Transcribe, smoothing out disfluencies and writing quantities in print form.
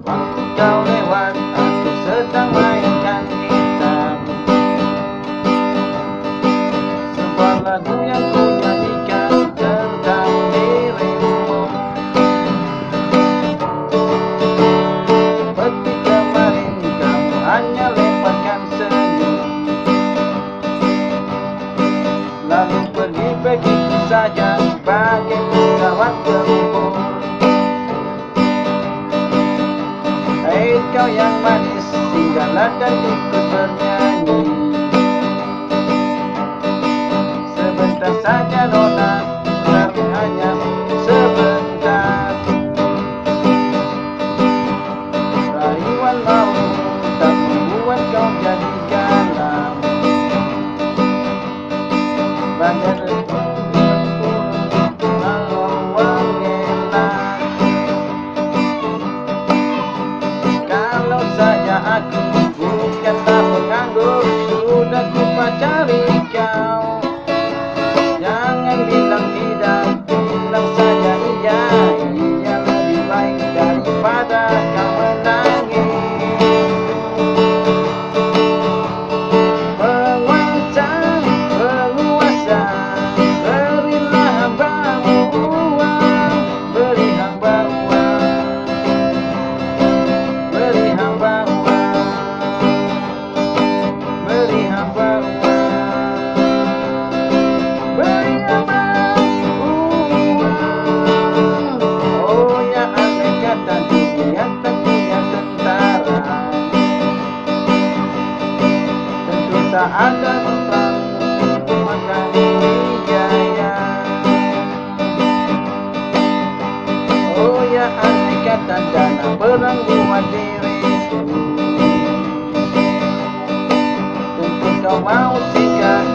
Waktu kau lewat, aku sedang mainkan gitar. Sebuah lagu yang ku nyanyikan tentang dirimu. Seperti kemarin kamu hanya lemparkan senyum, lalu pergi begitu saja sebagai pesawat tempur. Hei kau yang manis, singgahlah dan ikut bernyanyi. Sebentar saja nona, tapi hanya sebentar. Rayuan mau tak membuat kau jadi galau. Bagai kalau saja aku bukanlah penganggur, sudah ku pacari kau. Jangan bilang tidak, bilang saja iya. Iya lebih baik daripada kau menangis. Penguasa, penguasa, berilah hambamu uang, beri hamba uang, beri hamba uang, beri hamba uang, beri hamba uang. Oh ya andai kata dunia tak punya tentara, tentu tak ada perang makan jaya. Oh ya andai kata dana perang buat diriku, tentu kau mau singgah